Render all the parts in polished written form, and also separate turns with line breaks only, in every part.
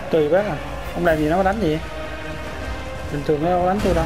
Tùy bác à, ông làm gì nó có đánh gì, bình thường nó đâu có đánh tôi đâu.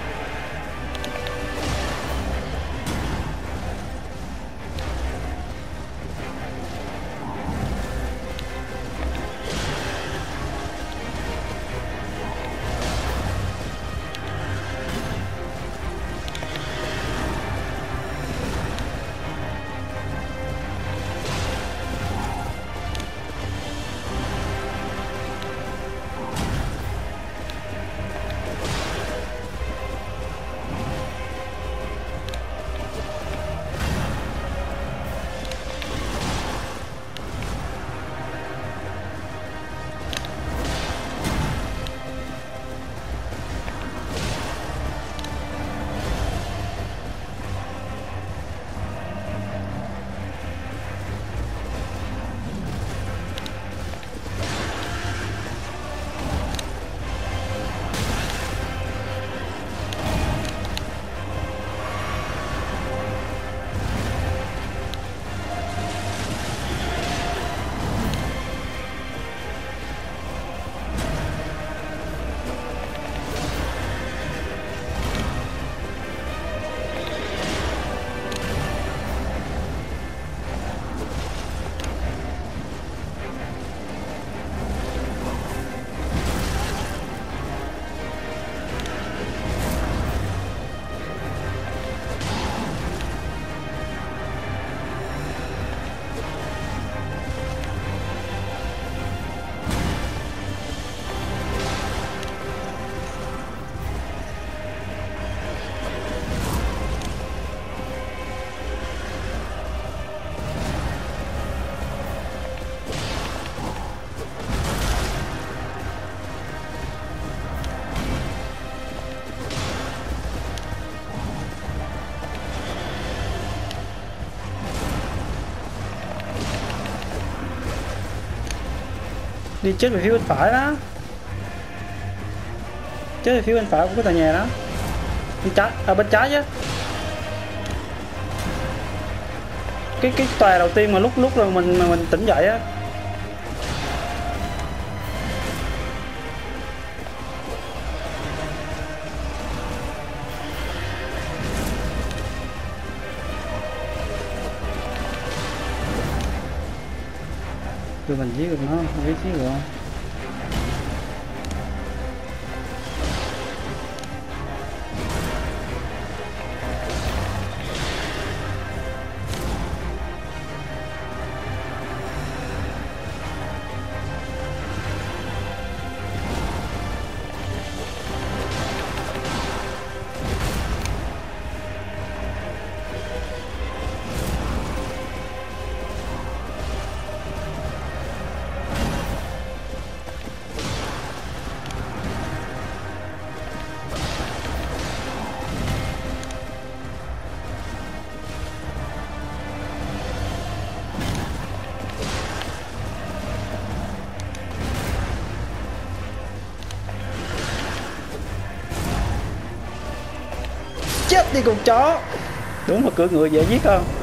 Đi chết về phía bên phải đó, chết về phía bên phải của cái tòa nhà đó, bên trái à, bên trái chứ, cái tòa đầu tiên mà lúc rồi mình tỉnh dậy á. Tụi mình giết được nó, không biết giết được không. Chết đi con chó, đúng là cưỡi ngựa dễ giết không.